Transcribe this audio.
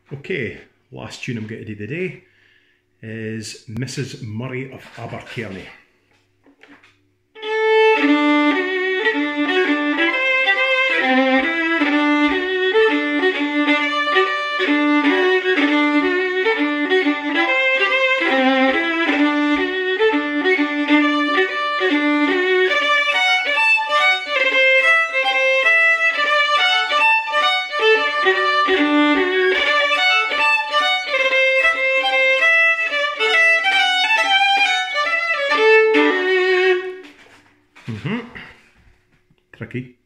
Okay, last tune I'm going to do today is Mrs. Murray of Abercairney. Tricky.